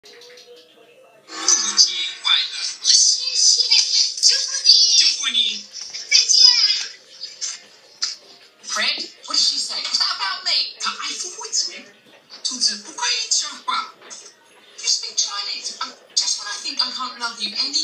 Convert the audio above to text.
父亲快乐！ 谢谢，祝福你， 祝福你。 再见。 Fred, what did she say? What's that about me? 他爱护我姐，兔子不可以讲话。 You speak Chinese. Just when I think I can't love you any